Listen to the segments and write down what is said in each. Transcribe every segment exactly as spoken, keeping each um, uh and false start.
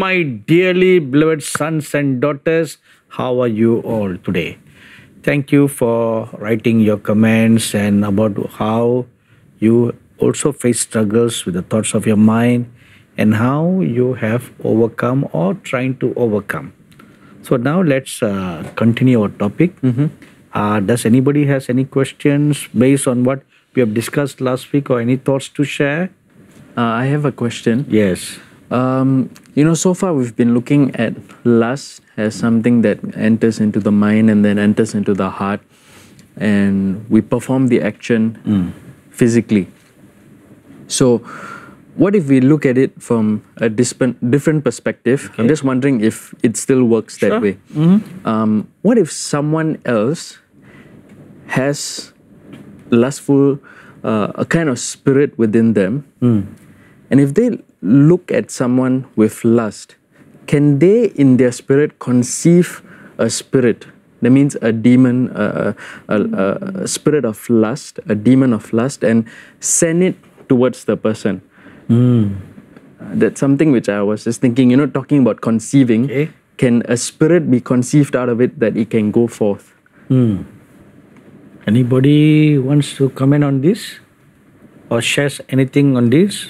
my dearly beloved sons and daughters. How are you all today? Thank you for writing your comments and about how you also face struggles with the thoughts of your mind and how you have overcome or trying to overcome. So now let's uh, continue our topic. Mm-hmm. Uh, does anybody has any questions based on what we have discussed last week or any thoughts to share? Uh, I have a question. Yes. Um, you know, so far we've been looking at lust as something that enters into the mind and then enters into the heart, and we perform the action Mm. physically. So, what if we look at it from a disp- different perspective? I'm Okay. just wondering if it still works that Sure. way. Mhm. Um, what if someone else has lustful, uh, a kind of spirit within them, Mm. and if they look at someone with lust, can they in their spirit conceive a spirit? That means a demon, a, a, a, a spirit of lust, a demon of lust, and send it towards the person. Mm. Uh, that's something which I was just thinking, you know, talking about conceiving. Okay. Can a spirit be conceived out of it that it can go forth? Hmm. Anybody wants to comment on this or shares anything on this?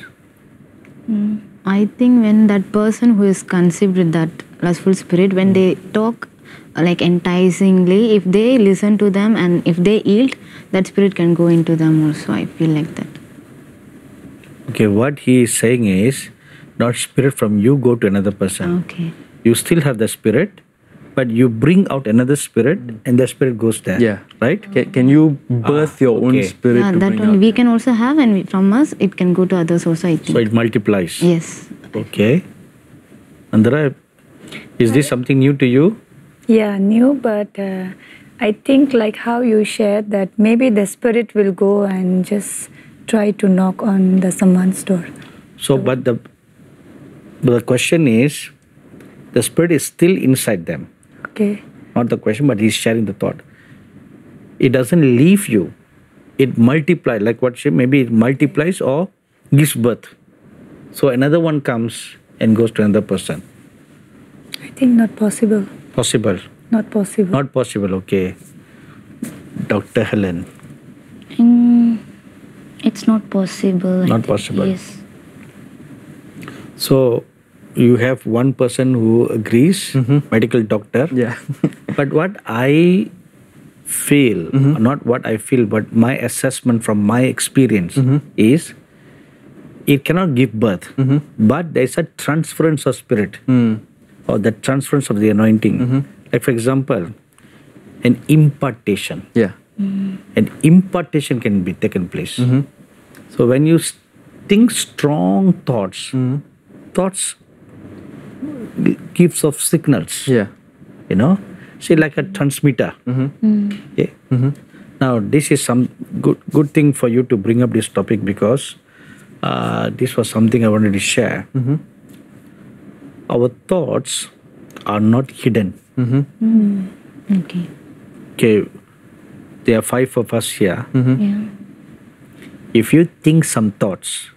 I think when that person who is conceived with that lustful spirit, when they talk uh, like enticingly, if they listen to them and if they yield, that spirit can go into them also. I feel like that. Okay, what he is saying is not spirit from you go to another person. Okay. You still have the spirit, but you bring out another spirit and the spirit goes there. Yeah. Right? Can, can you birth Ah, your own okay. spirit Yeah, to that bring one out? we can also have, and we, from us it can go to others also, I think. So it multiplies. Yes. Okay. Andhra, is this something new to you? Yeah, new, but uh, I think like how you shared that maybe the spirit will go and just try to knock on the someone's door. So, but the, but the question is, the spirit is still inside them. Okay. Not the question, but he's sharing the thought. It doesn't leave you. It multiplies, like what she, maybe it multiplies or gives birth. So another one comes and goes to another person. I think not possible. Possible. Not possible. Not possible, okay. Doctor Helen. Mm, it's not possible. I Not think. possible. Yes. So you have one person who agrees, Mhm. medical doctor. Yeah. But what I feel, not what I feel, but my assessment from my experience is it cannot give birth, but there is a transference of spirit Mm. or the transference of the anointing. Like, for example, an impartation. Yeah. An impartation can be taken place. So when you s- think strong thoughts, thoughts g- gives off signals. Yeah. You know, say like a transmitter. Okay. Now this is some good good thing for you to bring up this topic because uh, this was something I wanted to share. Our thoughts are not hidden. Okay. Okay, there are five of us here. Yeah. If you think some thoughts,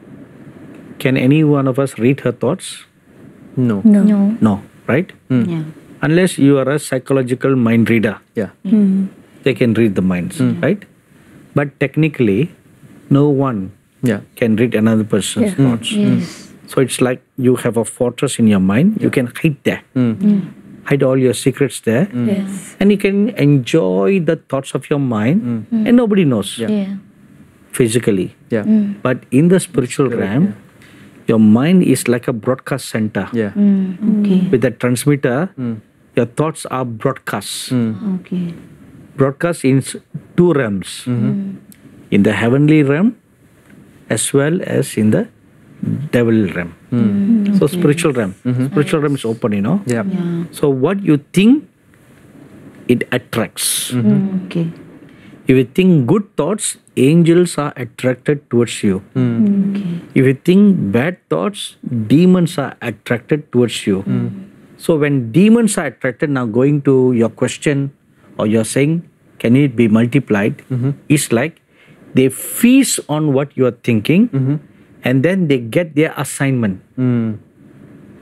can any one of us read her thoughts? No. No. No. No, right? Yeah. Unless you are a psychological mind reader, Yeah. they can read the minds, right? But technically, no one Yeah. can read another person's Yeah. thoughts. Yes. So it's like you have a fortress in your mind. You can hide there, hide all your secrets there, Yes. and you can enjoy the thoughts of your mind, and nobody knows Yeah. physically. Yeah. But in the spiritual realm, your mind is like a broadcast center. Yeah. Okay. With the transmitter, your thoughts are broadcast. Okay. Broadcast in s- two realms, in the heavenly realm as well as in the devil realm. So spiritual realm, spiritual realm is open, you know. Yeah. Yeah. So what you think, it attracts. Okay. If you think good thoughts, angels are attracted towards you. Okay. If you think bad thoughts, demons are attracted towards you. So when demons are attracted, now going to your question or you're saying, can it be multiplied? It's like they feast on what you are thinking and then they get their assignment.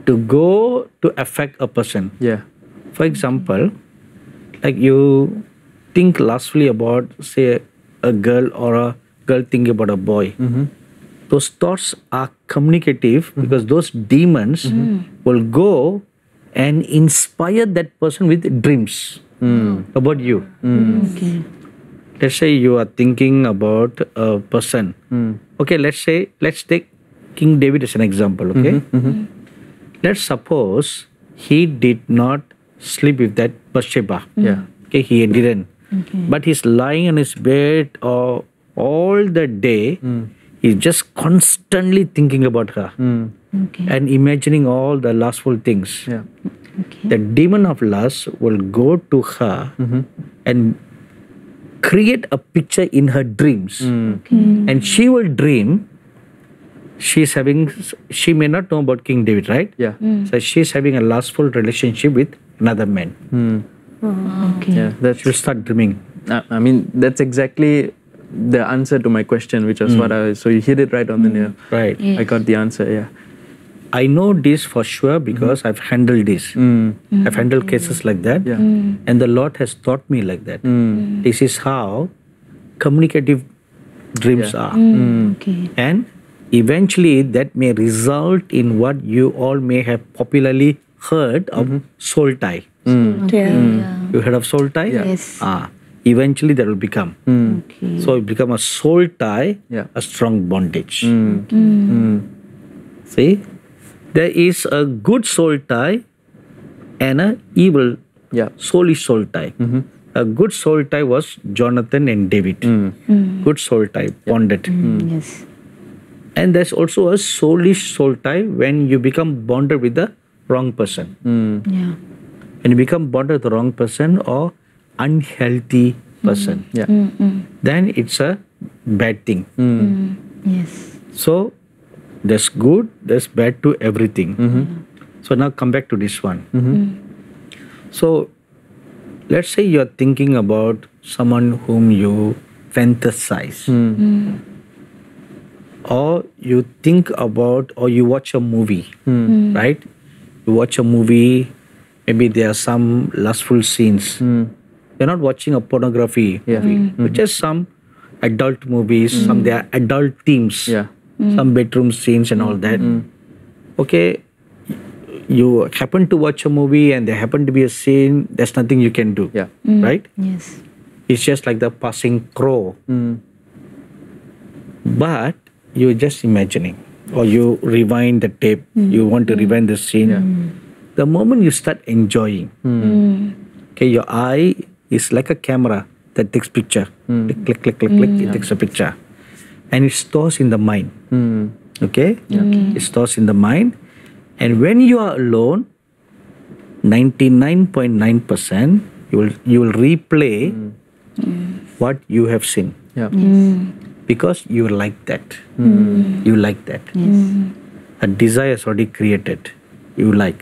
to go to affect a person. Yeah. For example, like you think lustfully about, say, a girl or a girl thinking about a boy. Mm-hmm. Those thoughts are communicative Mm-hmm. because those demons will go and inspire that person with dreams Mm. about you. Okay. Let's say you are thinking about a person. Mm. Okay, let's say, let's take King David as an example, okay? Mm-hmm. Let's suppose he did not sleep with that Bathsheba. Yeah. Okay, he didn't. Okay. But he's lying on his bed or all the day, Mm. he's just constantly thinking about her Mm. Okay. and imagining all the lustful things. Yeah. Okay. The demon of lust will go to her Mm-hmm. and create a picture in her dreams. Mm. And she will dream she's having, she may not know about King David, right? Yeah. So she's having a lustful relationship with another man. Mm. Okay. Yeah. That's. She'll start dreaming. I I mean, that's exactly the answer to my question, which was what I. So you hit it right on the nail. Right. I got the answer. Yeah. I know this for sure because I've handled this. Mm. I've handled cases like that. Yeah. And the Lord has taught me like that. Mm. This is how communicative dreams Yeah. are. Mm. Okay. And eventually that may result in what you all may have popularly heard of soul tie. Mm. Yeah. Yeah. You heard of soul tie? Yeah. Yes. Ah, eventually that will become. Mm. Okay. So it become a soul tie, Yeah. a strong bondage. Mm. Mm. See, there is a good soul tie and a evil Yeah. soulish soul tie. Mm-hmm. A good soul tie was Jonathan and David. Mm. Good soul tie, bonded. Mm, yes. And there's also a soulish soul tie when you become bonded with the wrong person. Mm. Yeah. When you become bonded with the wrong person or unhealthy person, Yeah. then it's a bad thing. Mm. Yes. So there's good, there's bad to everything. Mm-hmm. So now come back to this one. Mm-hmm. So let's say you're thinking about someone whom you fantasize, Mm. or you think about, or you watch a movie, Mm. right? You watch a movie, maybe there are some lustful scenes. Mm. You're not watching a pornography Yeah. movie, but just some adult movies, some there are adult themes, Yeah. some bedroom scenes and all that. Okay, you happen to watch a movie and there happen to be a scene, there's nothing you can do, Yeah. right? Yes. It's just like the passing crow, Mm. but you're just imagining, or you rewind the tape, you want to rewind the scene. Yeah. The moment you start enjoying, okay, your eye is like a camera that takes picture, click, click, click, click, click, it takes a picture, and it stores in the mind. Mm. Okay, it stores in the mind, and when you are alone, ninety-nine point nine percent you will you will replay what you have seen Yeah. because you like that. You like that. Yes. A desire is already created. You like.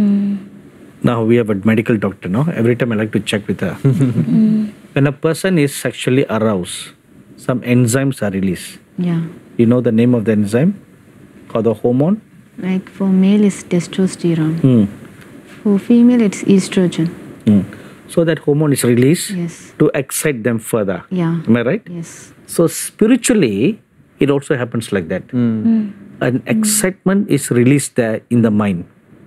Now we have a medical doctor. No, every time I like to check with her. When a person is sexually aroused, some enzymes are released. Yeah. You know the name of the enzyme or the hormone? Like for male it's testosterone. Hmm. For female it's estrogen. Hmm. So that hormone is released Yes. to excite them further. Yeah. Am I right? Yes. So spiritually, it also happens like that. An excitement is released there in the mind.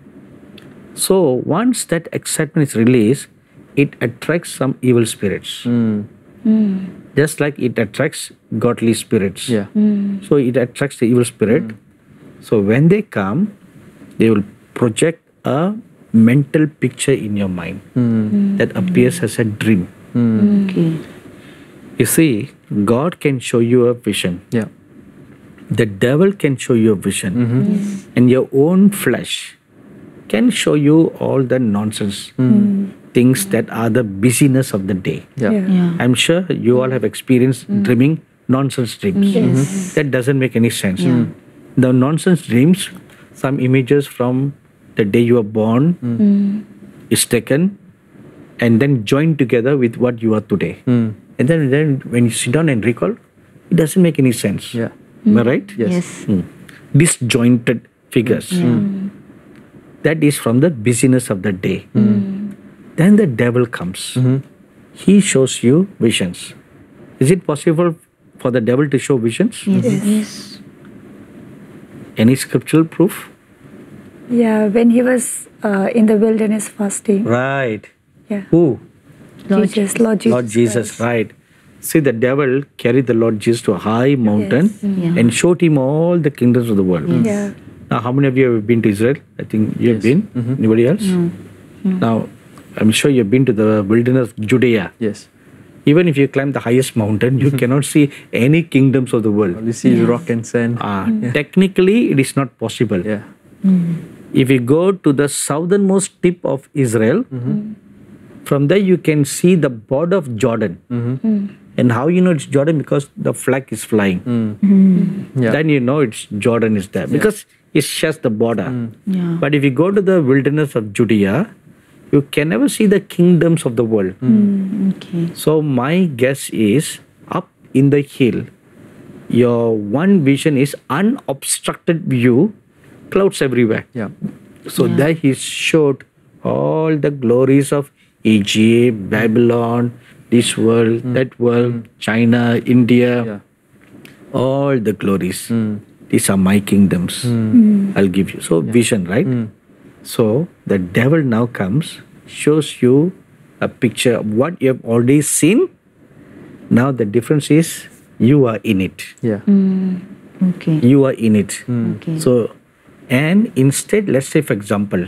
So once that excitement is released, it attracts some evil spirits. Mm. Just like it attracts godly spirits. Yeah. So it attracts the evil spirit. So when they come, they will project a mental picture in your mind Mm. that appears as a dream. Mm. Okay. You see, God can show you a vision. Yeah. The devil can show you a vision. Mm-hmm. And your own flesh can show you all the nonsense things that are the busyness of the day. Yeah. Yeah. Yeah. I'm sure you all have experienced dreaming nonsense dreams. Yes. That doesn't make any sense. Yeah. The nonsense dreams, some images from the day you were born is taken and then joined together with what you are today. Mm. And then, then when you sit down and recall, it doesn't make any sense. Yeah. Am I right? Yes. Yes. Mm. Disjointed figures. Yeah. that is from the busyness of the day. Then the devil comes. He shows you visions. Is it possible for the devil to show visions? Yes. Yes. Any scriptural proof? Yeah, when he was uh, in the wilderness fasting. Right. Yeah. Who? Lord Jesus. Lord Jesus. Lord Jesus, Christ. right. See, the devil carried the Lord Jesus to a high mountain Yeah. and showed him all the kingdoms of the world. Yeah. Now, how many of you have been to Israel? I think you have Yes. been. Anybody else? Now, I'm sure you've been to the wilderness of Judea. Yes. Even if you climb the highest mountain, you cannot see any kingdoms of the world. All you see is rock and sand. Ah, technically, it is not possible. Yeah. If you go to the southernmost tip of Israel, from there you can see the border of Jordan. And how you know it's Jordan? Because the flag is flying. Yeah. Then you know it's Jordan is there because it's just the border. Yeah. But if you go to the wilderness of Judea, you can never see the kingdoms of the world. Okay. So my guess is up in the hill, your one vision is unobstructed view, clouds everywhere. Yeah. So Yeah. there he showed all the glories of Egypt, Babylon, this world, that world, China, India, Yeah. all the glories. These are my kingdoms. I'll give you. So vision, right? So the devil now comes, shows you a picture of what you have already seen. Now the difference is you are in it. Yeah. Okay. You are in it. Okay. So, and instead, let's say, for example,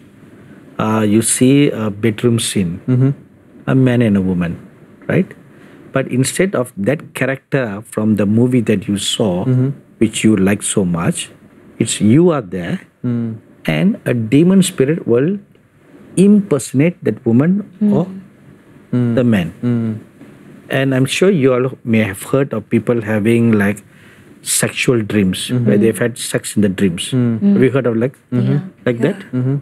uh, you see a bedroom scene, a man and a woman, right? But instead of that character from the movie that you saw, which you like so much, it's you are there, and a demon spirit will impersonate that woman or the man. And I'm sure you all may have heard of people having like sexual dreams where they've had sex in the dreams. Have you heard of like like that?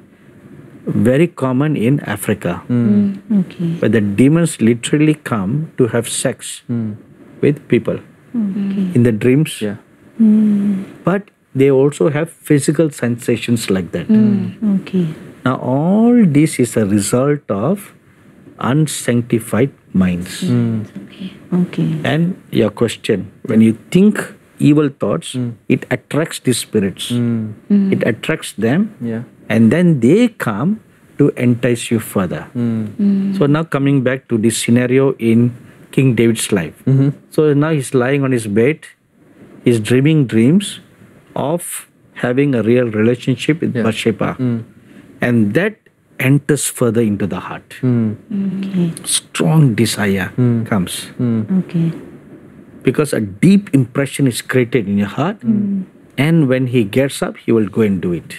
Very common in Africa, Okay. where the demons literally come to have sex with people in the dreams. Yeah. But they also have physical sensations like that. Okay. Now, all this is a result of unsanctified minds. Okay. Okay. And your question, when you think evil thoughts, it attracts the spirits. It attracts them, Yeah. and then they come to entice you further. So now coming back to this scenario in King David's life. So now he's lying on his bed, he's dreaming dreams of having a real relationship with Yeah. Bathsheba. And that enters further into the heart. Okay. Strong desire comes. Okay. Because a deep impression is created in your heart, and when he gets up, he will go and do it.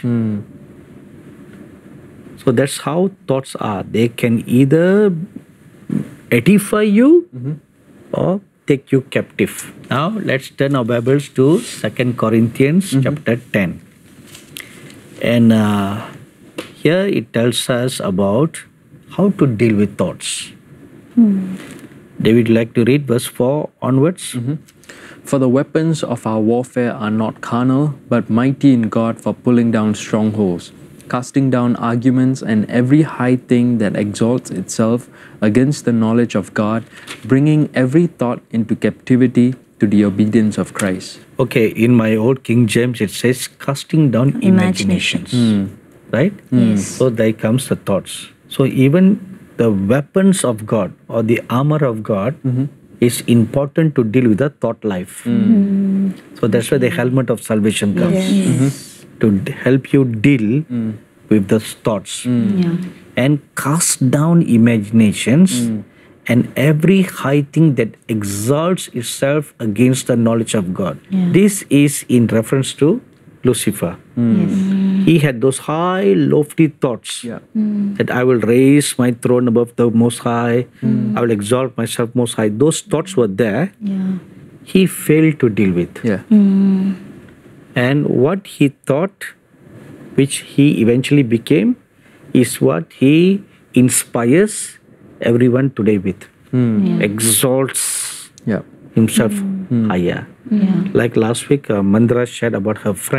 So that's how thoughts are. They can either edify you or take you captive. Now let's turn our Bibles to Second Corinthians chapter ten. And uh, here it tells us about how to deal with thoughts. David, like to read verse four onwards? For the weapons of our warfare are not carnal, but mighty in God for pulling down strongholds, casting down arguments and every high thing that exalts itself against the knowledge of God, bringing every thought into captivity to the obedience of Christ. Okay, in my old King James it says casting down imaginations. Right? Yes. So there comes the thoughts. So even the weapons of God or the armor of God is important to deal with the thought life. So that's why the helmet of salvation comes to d- help you deal with the thoughts Yeah. and cast down imaginations and every high thing that exalts itself against the knowledge of God. Yeah. This is in reference to Lucifer. Yes. He had those high, lofty thoughts Yeah. that I will raise my throne above the Most High, I will exalt myself Most High. Those thoughts were there. Yeah. He failed to deal with. Yeah. And what he thought, which he eventually became, is what he inspires everyone today with. Yeah. Exalts Yeah. himself higher. Yeah. Like last week, uh, Mandra shared about her friend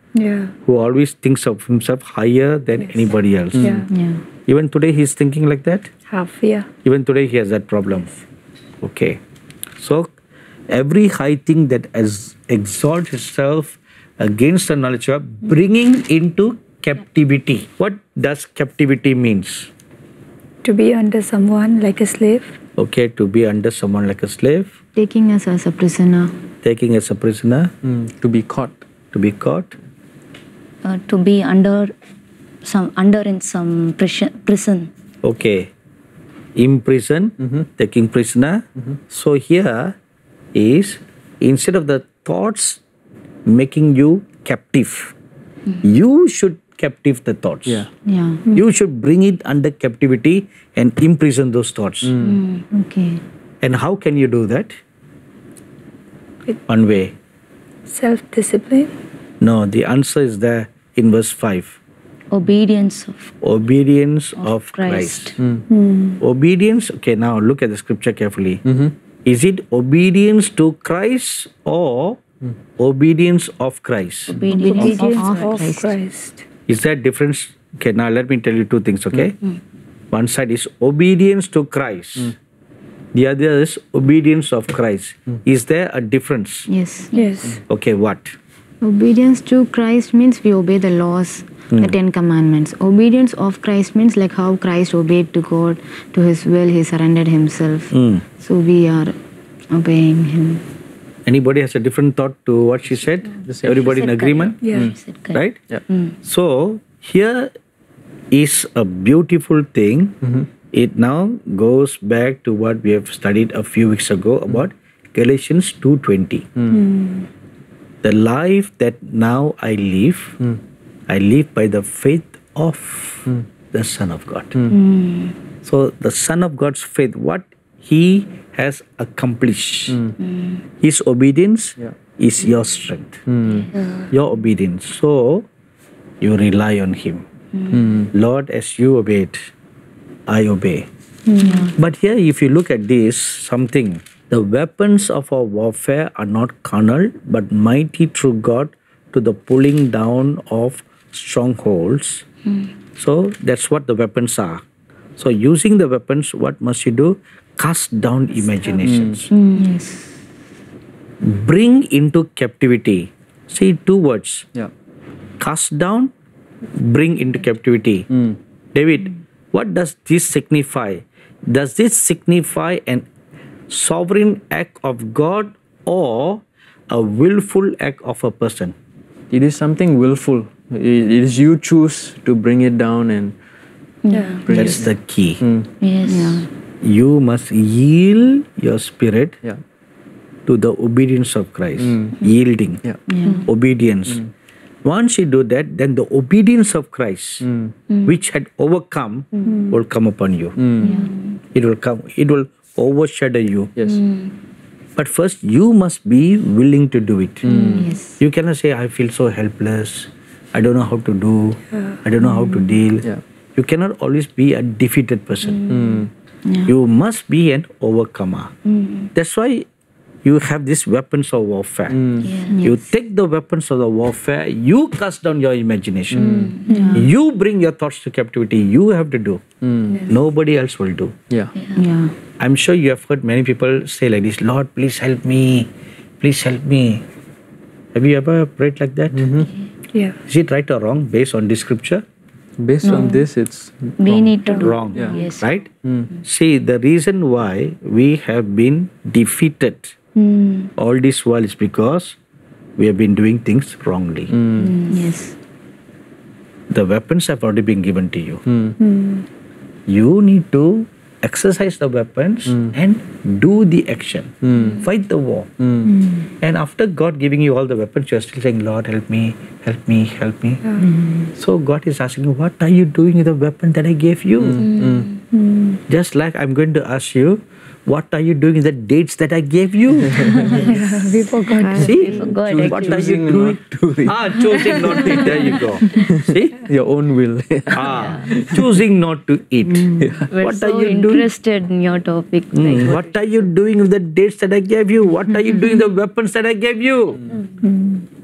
Yeah. who always thinks of himself higher than anybody else. Yeah. Yeah. Even today he's thinking like that. Half. Yeah. Even today he has that problem. Okay. So every high thing that has exalts itself against the knowledge of God, bringing into captivity. What does captivity means? To be under someone like a slave. Okay, to be under someone like a slave, Taking us as a prisoner. taking as a prisoner, Mm, to be caught. to be caught, Uh, to be under some under in some prison. prison. okay, imprisoned, taking prisoner. So here is, instead of the thoughts making you captive, you should captive the thoughts. Yeah. Yeah. You should bring it under captivity and imprison those thoughts. Okay. And how can you do that? One way. Self-discipline. No, the answer is there in verse five. Obedience of Obedience of, Christ. Christ. Obedience, okay, now look at the scripture carefully. Is it obedience to Christ or obedience of Christ? obedience, Obedience of, of, Christ. Christ. Is there difference? Okay, now let me tell you two things, okay? One side is obedience to Christ. The other is obedience of Christ. Is there a difference? Yes. Yes. Okay, what? Obedience to Christ means we obey the laws, the Ten Commandments. Obedience of Christ means like how Christ obeyed to God, to His will, He surrendered Himself. Mm. So we are obeying Him. Anybody has a different thought to what she said? Everybody in said agreement? Yeah. She said correct. Right? Yeah. So here is a beautiful thing. It now goes back to what we have studied a few weeks ago about Galatians two twenty. The life that now I live, I live by the faith of the Son of God. So the Son of God's faith, what He has accomplished, His obedience Yeah. is your strength, your obedience. So you rely on Him. Lord, as you obeyed, I obey. But here, if you look at this, something, the weapons of our warfare are not carnal, but mighty through God to the pulling down of strongholds. So that's what the weapons are. So using the weapons, what must you do? Cast down imaginations. Yes. Bring into captivity. See, two words. Yeah. Cast down, bring into captivity. David, what does this signify? Does this signify an sovereign act of God or a willful act of a person? It is something willful. It it is you choose to bring it down and Yeah. bring That's it. the key. Yes. You must yield your spirit Yeah. to the obedience of Christ. Yielding, Yeah. obedience. Once you do that, then the obedience of Christ, which had overcome, will come upon you. It will come. It will overshadow you. Yes. But first, you must be willing to do it. Yes. You cannot say, I feel so helpless. I don't know how to do. I don't know how to deal. Yeah. You cannot always be a defeated person. Yeah. You must be an overcomer. That's why you have these weapons of warfare. You take the weapons of the warfare, you cast down your imagination. You bring your thoughts to captivity. You have to do. Nobody else will do. Yeah. Yeah. I'm sure you have heard many people say like this, Lord, please help me. Please help me. Have you ever prayed like that? Yeah. Is it right or wrong based on this scripture? Based on this, it's We need to do. Wrong. Yeah. Yes. Right? See, the reason why we have been defeated all this while is because we have been doing things wrongly. Yes. The weapons have already been given to you. You need to exercise the weapons and do the action. Fight the war. And after God giving you all the weapons, you are still saying, Lord, help me, help me, help me. So God is asking you, what are you doing with the weapon that I gave you? Just like I'm going to ask you, what are you doing with the dates that I gave you? We forgot. See? forgot, What are you Choosing doing? not to eat. Ah, choosing not to eat. There you go. See? Your own will. Ah, choosing not to eat. We're What so are you doing? interested in your topic. Mm, what are you doing with the dates that I gave you? What are you doing with the weapons that I gave you?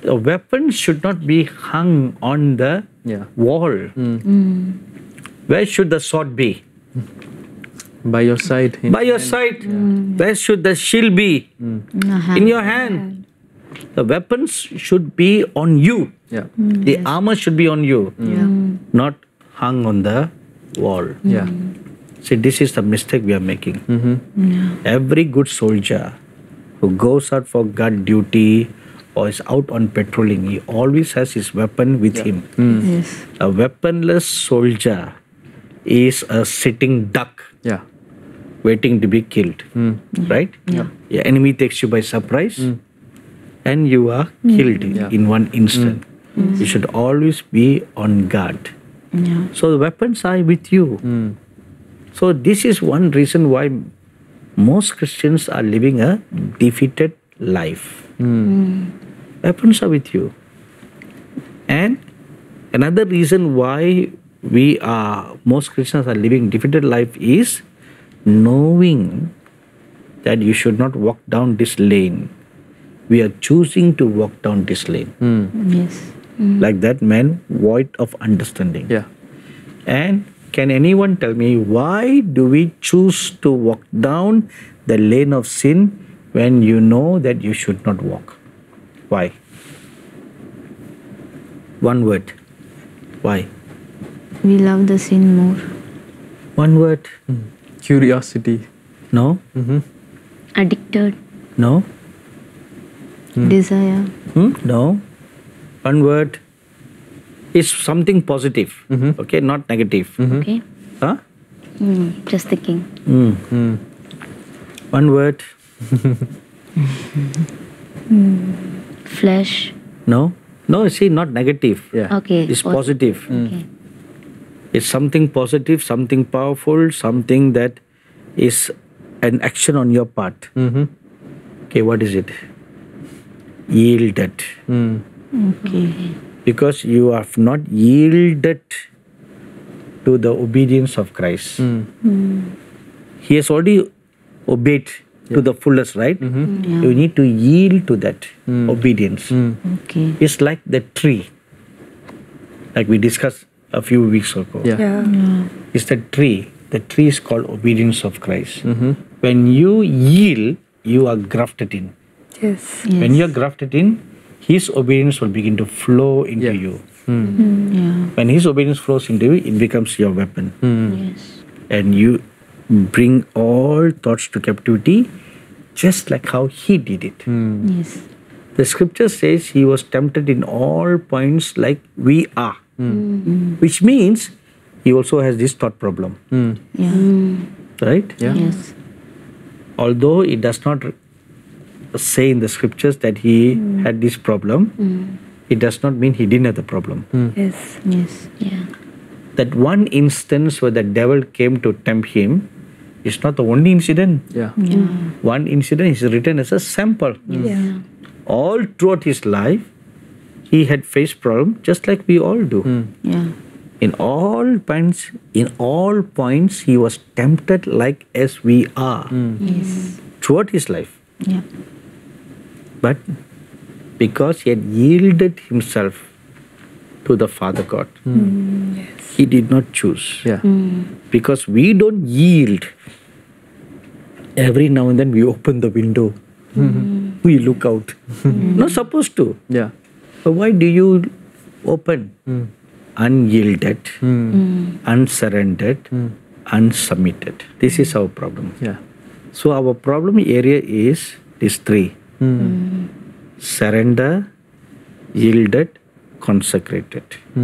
a weapon should not be hung on the Yeah. wall. Where should the sword be? By your side. in By your hand. side. Where should the shield be? Uh-huh. In your hand. The weapons should be on you. Yeah. The armor should be on you, not hung on the wall. Yeah. See, this is the mistake we are making. Mm-hmm. Every good soldier who goes out for guard duty or is out on patrolling, he always has his weapon with him. Yes. A weaponless soldier is a sitting duck Yeah. waiting to be killed. Right? Yeah. The enemy takes you by surprise and you are killed Yeah. in one instant. You should always be on guard. Yeah. So the weapons are with you. So this is one reason why most Christians are living a defeated life. Weapons are with you. And another reason why we are most Christians are living defeated life is knowing that you should not walk down this lane. We are choosing to walk down this lane. Yes. Like that man, void of understanding. Yeah. And can anyone tell me why do we choose to walk down the lane of sin when you know that you should not walk? Why? One word. Why? We love the sin more. One word. Curiosity. No? Addicted. No? Desire. Hmm? No? One word. It's something positive. Okay, not negative. Okay. Huh? Mm, just thinking. Hmm. One word. Flesh. No? No, see, not negative. Yeah. Okay. It's pos- positive. Okay. It's something positive, something powerful, something that is an action on your part. Mm-hmm. Okay, what is it? Yielded. Okay. Because you have not yielded to the obedience of Christ. He has already obeyed to the fullest, right? Yeah. You need to yield to that obedience. Okay. It's like the tree, like we discussed a few weeks ago. Yeah. Yeah. It's the tree. The tree is called obedience of Christ. When you yield, you are grafted in. Yes. Yes. When you are grafted in, His obedience will begin to flow into Yeah. you. Yeah. When His obedience flows into you, it becomes your weapon. Yes. And you bring all thoughts to captivity, just like how He did it. Yes. The scripture says He was tempted in all points like we are, which means He also has this thought problem, Yeah. right? Yeah. Yes. Although it does not say in the scriptures that He had this problem, it does not mean He didn't have the problem. Yes. Yes. Yeah. That one instance where the devil came to tempt Him is not the only incident. Yeah. Yeah. One incident is written as a sample. Yeah. All throughout His life, He had faced problem just like we all do. Yeah. In all points, in all points, He was tempted like as we are Yes. throughout His life. Yeah. But because He had yielded Himself to the Father God, He did not choose. Yeah. Because we don't yield, every now and then we open the window, we look out. Not supposed to. Yeah. But why do you open? Unyielded, unsurrendered, unsubmitted. This is our problem. Yeah. So our problem area is these three: surrender, yielded, consecrated.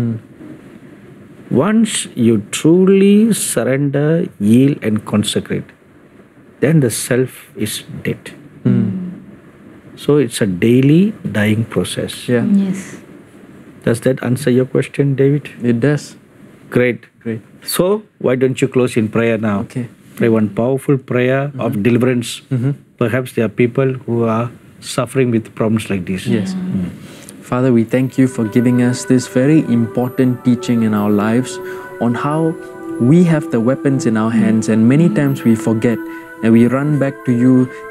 Once you truly surrender, yield, and consecrate, then the self is dead. So it's a daily dying process. Yeah. Yes. Does that answer your question, David? It does. Great. Great. So why don't you close in prayer now? Okay. Pray one powerful prayer of deliverance. Perhaps there are people who are suffering with problems like this. Yes. Father, we thank you for giving us this very important teaching in our lives on how we have the weapons in our hands, and many times we forget and we run back to you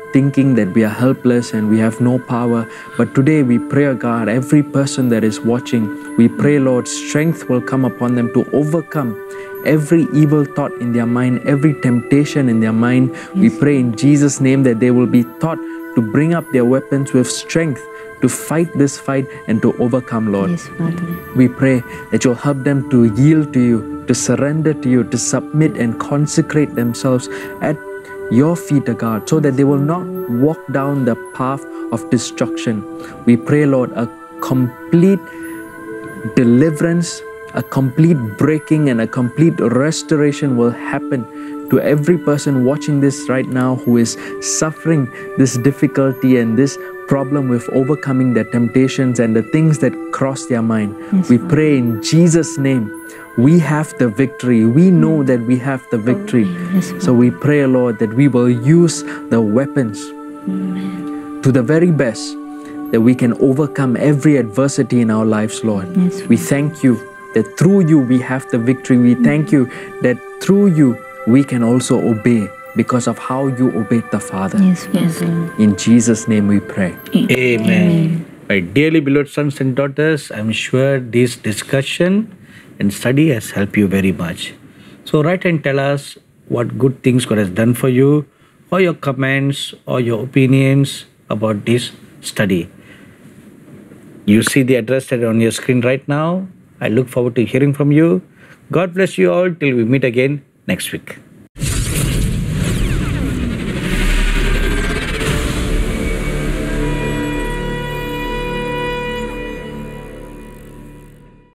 thinking that we are helpless and we have no power. But today we pray, oh God, every person that is watching, we pray, Lord, strength will come upon them to overcome every evil thought in their mind, every temptation in their mind. Yes. We pray in Jesus' name that they will be taught to bring up their weapons with strength to fight this fight and to overcome, Lord. Yes, Father. We pray that you'll help them to yield to you, to surrender to you, to submit and consecrate themselves at your feet, O God, so that they will not walk down the path of destruction. We pray, Lord, a complete deliverance, a complete breaking and a complete restoration will happen to every person watching this right now who is suffering this difficulty and this problem with overcoming their temptations and the things that cross their mind. Yes, we pray in Jesus' name, we have the victory. We know that we have the victory. Yes, so we pray, Lord, that we will use the weapons Amen. To the very best, that we can overcome every adversity in our lives, Lord. Yes, we thank you that through you we have the victory. We thank you that through you we can also obey because of how you obeyed the Father. Yes, yes. In Jesus' name we pray. Amen. Amen. My dearly beloved sons and daughters, I'm sure this discussion and study has helped you very much. So write and tell us what good things God has done for you, or your comments or your opinions about this study. You see the address that on your screen right now. I look forward to hearing from you. God bless you all till we meet again next week.